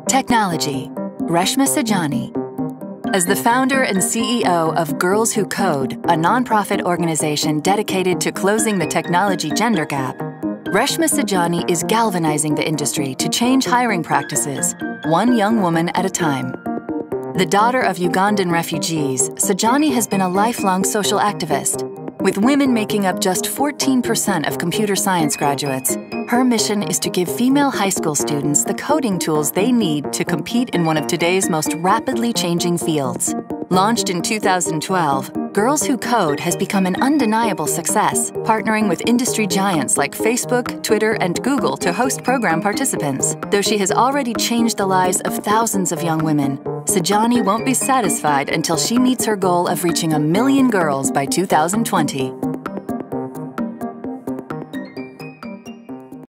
Technology. Reshma Saujani. As the founder and CEO of Girls Who Code, a nonprofit organization dedicated to closing the technology gender gap, Reshma Saujani is galvanizing the industry to change hiring practices, one young woman at a time. The daughter of Ugandan refugees, Saujani has been a lifelong social activist. With women making up just 14% of computer science graduates, her mission is to give female high school students the coding tools they need to compete in one of today's most rapidly changing fields. Launched in 2012, Girls Who Code has become an undeniable success, partnering with industry giants like Facebook, Twitter, and Google to host program participants. Though she has already changed the lives of thousands of young women, Saujani won't be satisfied until she meets her goal of reaching 1 million girls by 2020.